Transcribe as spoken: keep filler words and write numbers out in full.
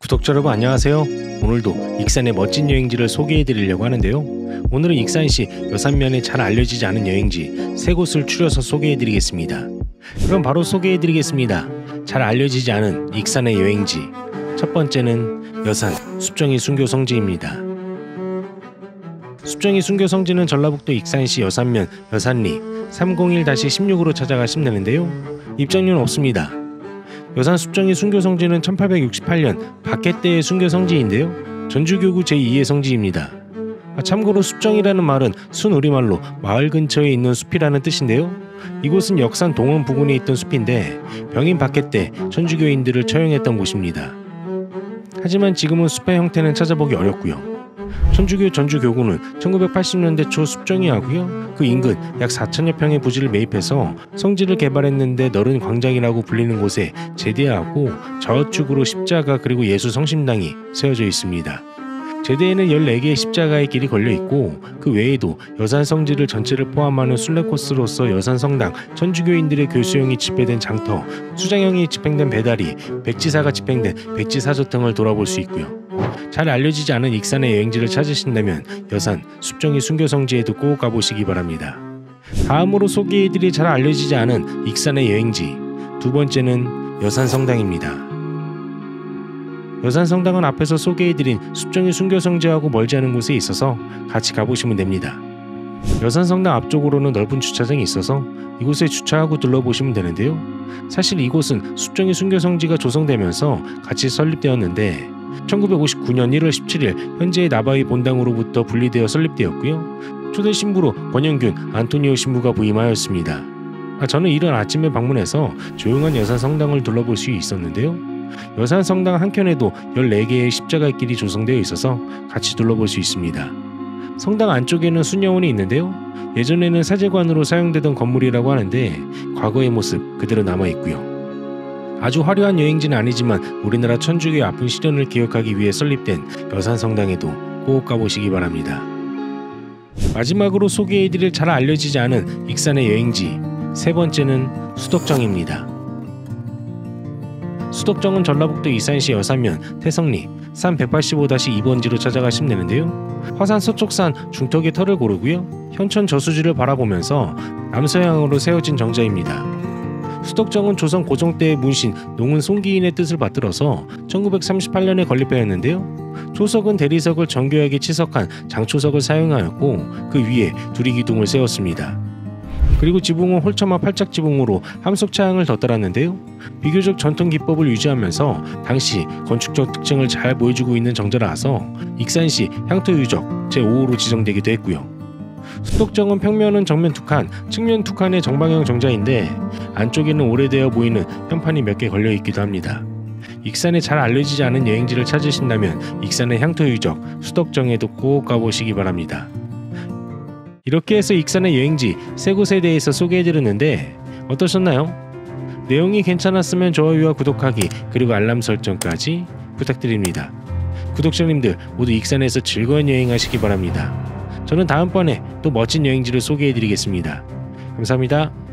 구독자 여러분 안녕하세요. 오늘도 익산의 멋진 여행지를 소개해 드리려고 하는데요. 오늘은 익산시 여산면에 잘 알려지지 않은 여행지 세 곳을 추려서 소개해 드리겠습니다. 그럼 바로 소개해 드리겠습니다. 잘 알려지지 않은 익산의 여행지. 첫 번째는 여산 숲정이 순교 성지입니다. 숲정이 순교 성지는 전라북도 익산시 여산면 여산리 삼공일 십육으로 찾아가시면 되는데요. 입장료는 없습니다. 여산 숲정이 순교 성지는 천팔백육십팔 년 박해 때의 순교 성지인데요. 전주교구 제이의 성지입니다. 참고로 숲정이라는 말은 순우리말로 마을 근처에 있는 숲이라는 뜻인데요. 이곳은 역산 동원 부근에 있던 숲인데 병인 박해 때 천주교인들을 처형했던 곳입니다. 하지만 지금은 숲의 형태는 찾아보기 어렵고요. 천주교 전주교구는 천구백팔십 년대 초 숲정이하고요. 그 인근 약 사천여 평의 부지를 매입해서 성지를 개발했는데 넓은 광장이라고 불리는 곳에 제대하고 좌우측으로 십자가 그리고 예수 성심당이 세워져 있습니다. 제대에는 열네 개의 십자가의 길이 걸려있고 그 외에도 여산 성지를 전체를 포함하는 순례 코스로서 여산 성당, 천주교인들의 교수형이 집행된 장터, 수장형이 집행된 배다리, 백지사가 집행된 백지사저 등을 돌아볼 수 있고요. 잘 알려지지 않은 익산의 여행지를 찾으신다면 여산 숲정이 순교 성지에도 꼭 가보시기 바랍니다. 다음으로 소개해드릴 잘 알려지지 않은 익산의 여행지 두 번째는 여산 성당입니다. 여산 성당은 앞에서 소개해드린 숲정이 순교 성지하고 멀지 않은 곳에 있어서 같이 가보시면 됩니다. 여산 성당 앞쪽으로는 넓은 주차장이 있어서 이곳에 주차하고 둘러보시면 되는데요. 사실 이곳은 숲정이 순교 성지가 조성되면서 같이 설립되었는데 천구백오십구 년 일월 십칠일 현재의 나바위 본당으로부터 분리되어 설립되었고요. 초대 신부로 권영균 안토니오 신부가 부임하였습니다. 아, 저는 이른 아침에 방문해서 조용한 여산 성당을 둘러볼 수 있었는데요. 여산 성당 한켠에도 열네 개의 십자가 길이 조성되어 있어서 같이 둘러볼 수 있습니다. 성당 안쪽에는 순녀원이 있는데요. 예전에는 사제관으로 사용되던 건물이라고 하는데 과거의 모습 그대로 남아있고요. 아주 화려한 여행지는 아니지만 우리나라 천주교의 아픈 시련을 기억하기 위해 설립된 여산 성당에도 꼭 가보시기 바랍니다. 마지막으로 소개해드릴 잘 알려지지 않은 익산의 여행지 세 번째는 수덕정입니다. 수덕정은 전라북도 익산시 여산면 태성리 산 백팔십오 이 번지로 찾아가시면 되는데요. 화산 서쪽산 중턱의 터를 고르고요. 현천 저수지를 바라보면서 남서향으로 세워진 정자입니다. 수덕정은 조선 고종 때의 문신 농은 송기인의 뜻을 받들어서 천구백삼십팔 년에 건립하였는데요. 초석은 대리석을 정교하게 치석한 장초석을 사용하였고 그 위에 두리기둥을 세웠습니다. 그리고 지붕은 홀처마 팔짝 지붕으로 함석 차양을 덧달았는데요. 비교적 전통 기법을 유지하면서 당시 건축적 특징을 잘 보여주고 있는 정자라서 익산시 향토유적 제오호로 지정되기도 했고요. 수덕정은 평면은 정면 두 칸, 측면 두 칸의 정방형 정자인데 안쪽에는 오래되어 보이는 현판이 몇 개 걸려있기도 합니다. 익산에 잘 알려지지 않은 여행지를 찾으신다면 익산의 향토유적 수덕정에도 꼭 가보시기 바랍니다. 이렇게 해서 익산의 여행지 세 곳에 대해서 소개해드렸는데 어떠셨나요? 내용이 괜찮았으면 좋아요와 구독하기 그리고 알람 설정까지 부탁드립니다. 구독자님들 모두 익산에서 즐거운 여행하시기 바랍니다. 저는 다음번에 또 멋진 여행지를 소개해드리겠습니다. 감사합니다.